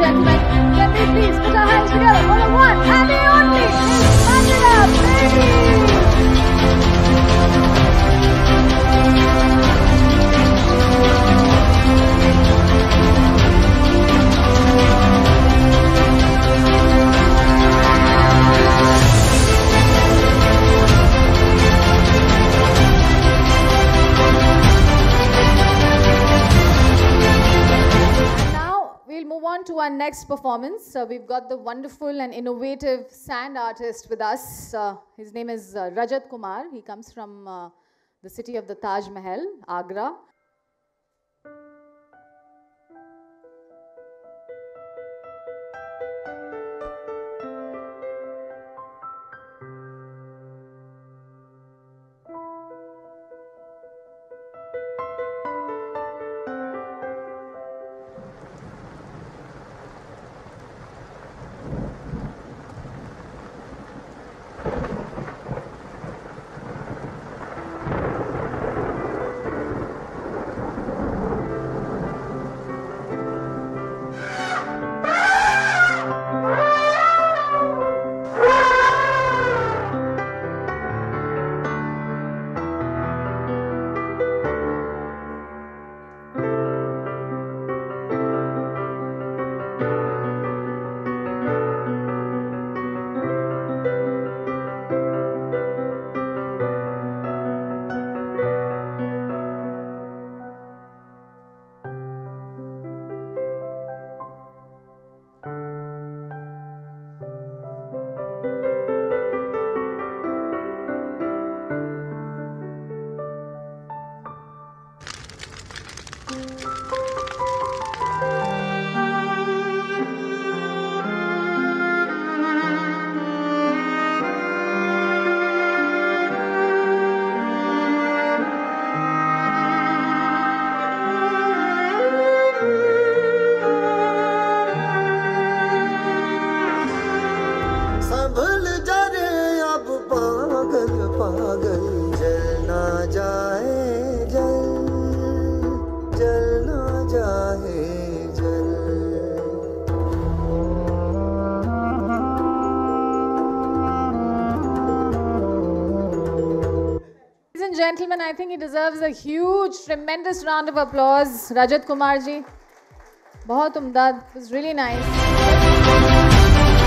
gentlemen, can we please put our hands together for the one and the only Mandira Bedi. To our next performance, we've got the wonderful and innovative sand artist with us. His name is Rajat Kumar. He comes from the city of the Taj Mahal, Agra. Gentlemen, I think he deserves a huge, tremendous round of applause. Rajat Kumar ji, bahut umdad. It was really nice.